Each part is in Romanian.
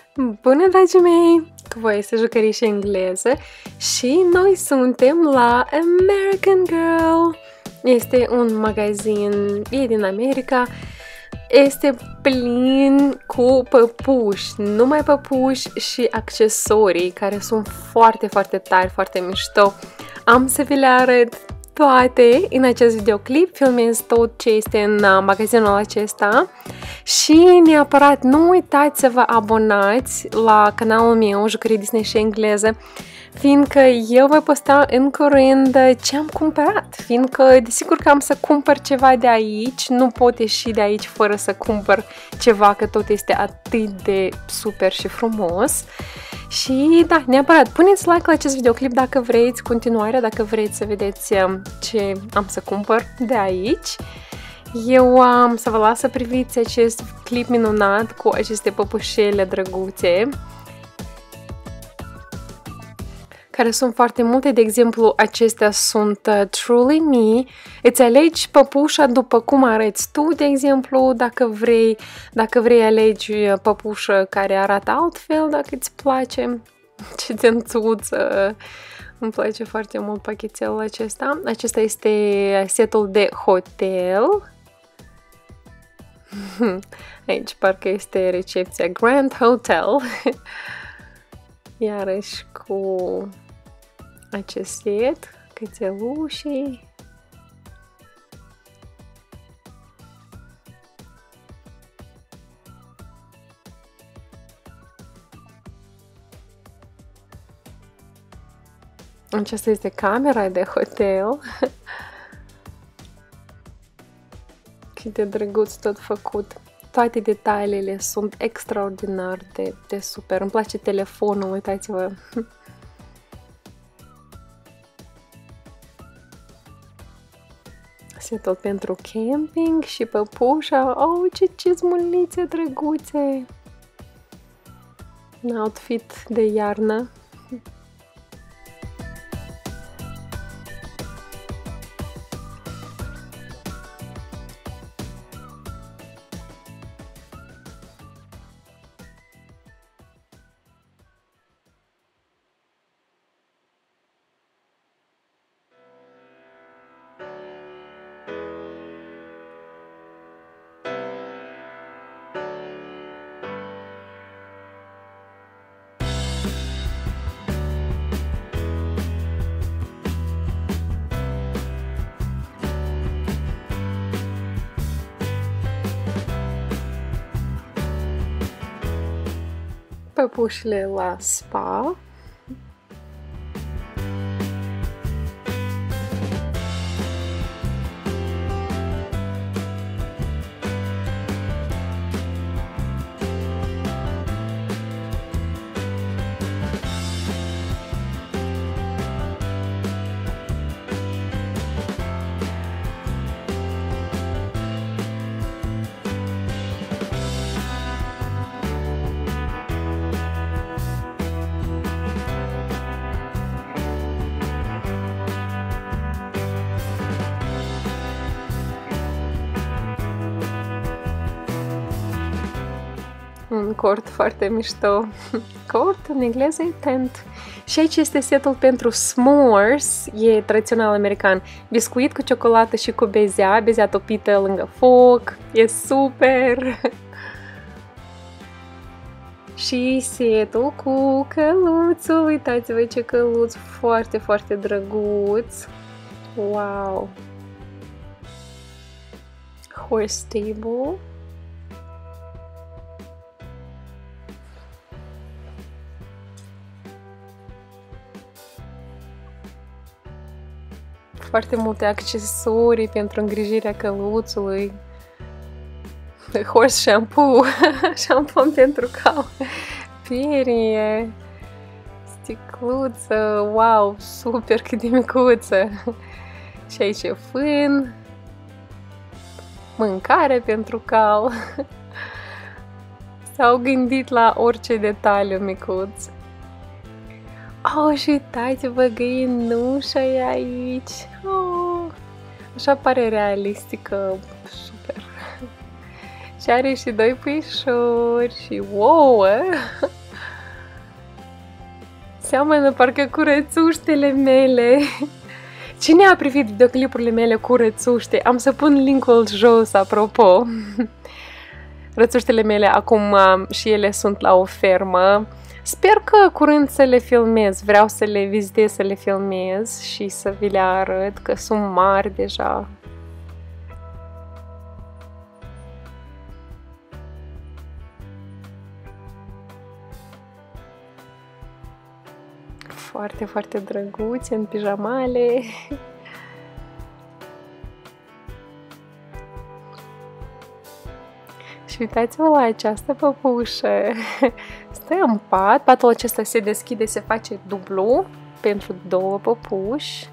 Bună, dragii mei! Cu voi este Jucărișe Engleză și noi suntem la American Girl. Este un magazin, e din America, este plin cu păpuși, numai păpuși și accesorii care sunt foarte, foarte tari, foarte mișto. Am să vi le arăt toate în acest videoclip, filmez tot ce este în magazinul acesta și neapărat nu uitați să vă abonați la canalul meu Jucării Disney și Engleză, fiindcă eu voi posta în curând ce am cumpărat, fiindcă desigur că am să cumpăr ceva de aici, nu pot ieși de aici fără să cumpăr ceva, că tot este atât de super și frumos. Și da, neapărat, puneți like la acest videoclip dacă vreți continuarea, dacă vreți să vedeți ce am să cumpăr de aici. Eu am să vă las să priviți acest clip minunat cu aceste păpușele drăguțe, care sunt foarte multe. De exemplu, acestea sunt Truly Me. Îți alegi păpușa după cum arăți tu, de exemplu, dacă vrei alegi păpușă care arată altfel, dacă îți place. Ce tențuță! Îmi place foarte mult pachetelul acesta. Acesta este setul de hotel. Aici parcă este recepția Grand Hotel. Iarăși cu acest set, cățelușii. Aceasta este camera de hotel. Cât de drăguț tot făcut. Toate detaliile sunt extraordinar de super. Îmi place telefonul, uitați-vă. Setul pentru camping și păpușa. Oh, ce cizmulițe drăguțe! Un outfit de iarnă. Păpușile la spa. Un cort foarte mișto. Cort în engleză e tent. Și aici este setul pentru s'mores, e tradițional american. Biscuit cu ciocolată și cu bezea topită lângă foc. E super! Și setul cu căluțul. Uitați-vă ce căluț foarte, foarte drăguț. Wow! Horse stable. Foarte multe accesorii pentru îngrijirea căluțului. Horse shampoo, șampon pentru cal, perie, sticluță, wow, super cât de micuță. Și aici e fân, mâncare pentru cal. S-au gândit la orice detaliu micuț. Oh, și uitați-vă, găinușa e aici. Oh, așa pare realistică, super. Și are și doi puișori și ouă. Seamănă parcă cu rățuștele mele. Cine a privit videoclipurile mele cu rățuște? Am să pun linkul jos, apropo. Rățuștele mele acum și ele sunt la o fermă. Sper că curând să le filmez. Vreau să le vizitez, să le filmez și să vi le arăt, că sunt mari deja. Foarte, foarte drăguțe în pijamale. Și uitați-vă la această păpușă. Stă în pat, patul acesta se deschide, se face dublu pentru două păpuși.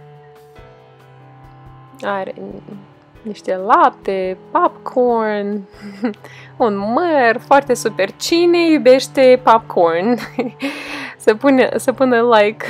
Are niște lapte, popcorn, un măr, foarte super. Cine iubește popcorn? Să pună like.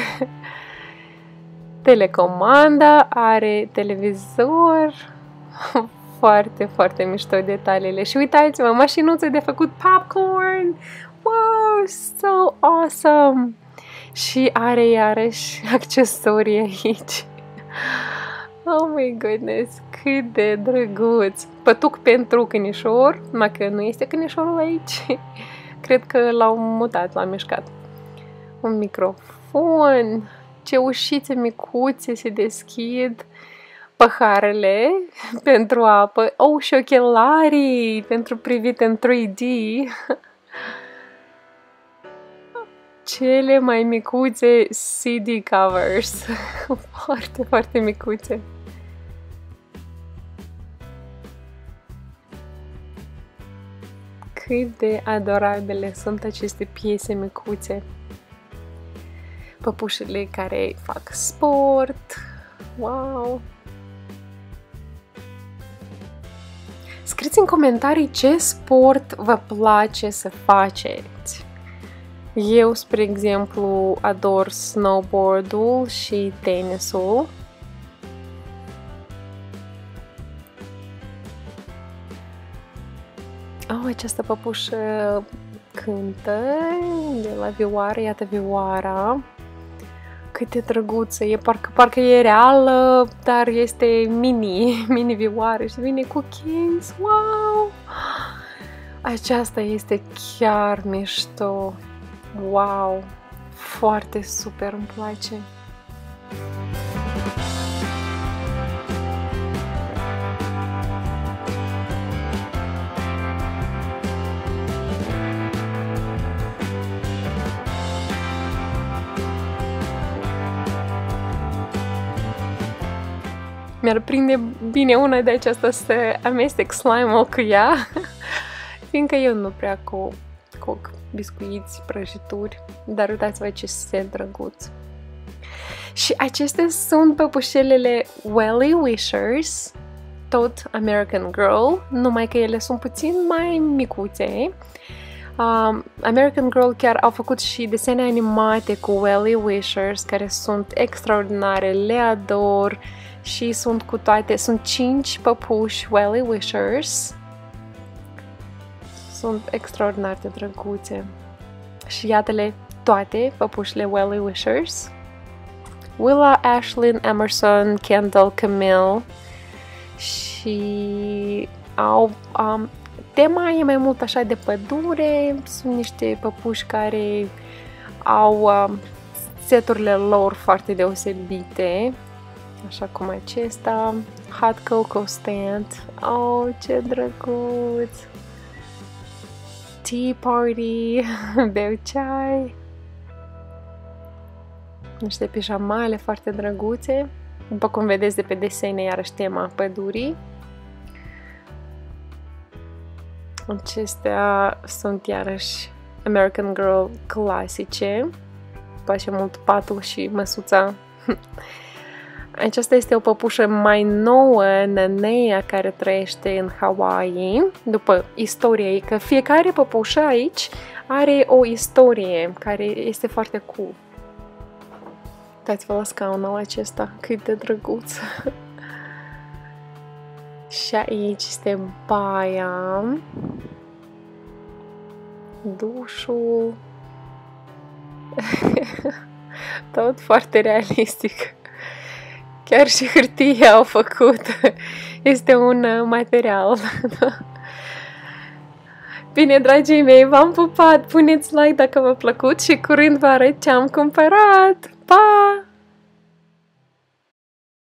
Telecomanda, are televizor. Foarte, foarte mișto detaliile. Și uitați-vă, mașinuță de făcut popcorn. Wow, so awesome! Și are iarăși accesorii aici. Oh my goodness, cât de drăguț! Pătuc pentru câinișor, numai că nu este câinișorul aici. Cred că l-au mutat, l-au mișcat. Un microfon, ce ușițe micuțe se deschid, paharele pentru apă, și ochelarii pentru privit în 3D. Cele mai micuțe CD covers, foarte, foarte micuțe. Cât de adorabile sunt aceste piese micuțe. Păpușile care fac sport. Wow! Scrieți în comentarii ce sport vă place să faceți. Eu, spre exemplu, ador snowboard-ul și tenisul. Această păpușă cântă de la vioară, iată vioara. Cât de drăguță, e parcă e reală, dar este mini vioară și vine cu kids. Wow! Aceasta este chiar mișto. Wow! Foarte super, îmi place. Mi-ar prinde bine una de aceasta să amestec slime-ul cu ea, fiindcă eu nu prea coc biscuiți, prăjituri, dar uitați-vă ce se drăguț. Și acestea sunt păpușelele Welly Wishers, tot American Girl, numai că ele sunt puțin mai micuțe. American Girl chiar au făcut și desene animate cu Welly Wishers, care sunt extraordinare, le ador. Și sunt cu toate, sunt 5 păpuși Welly Wishers. Sunt extraordinar de drăguțe. Și iată-le toate păpușile Welly Wishers. Willa, Ashlyn, Emerson, Kendall, Camille. Și au... tema e mai mult așa de pădure. Sunt niște păpuși care au seturile lor foarte deosebite. Așa cum acesta, Hot Cocoa Stand. Oh, ce drăguț! Tea Party, beau ceai. Niște pijamale foarte drăguțe. După cum vedeți de pe desene, iarăși tema pădurii. Acestea sunt iarăși American Girl clasice. Îmi place mult patul și măsuța. Aceasta este o păpușă mai nouă, Nanea, care trăiește în Hawaii, după istoria ei, că fiecare păpușă aici are o istorie care este foarte cool. Uitați-vă la scaunul acesta, cât de drăguț! Și aici este baia, dușul, Tot foarte realistic. Chiar și hârtia au făcut. Este un material. Bine, dragii mei, v-am pupat! Puneți like dacă v-a plăcut și curând vă arăt ce am cumpărat! Pa!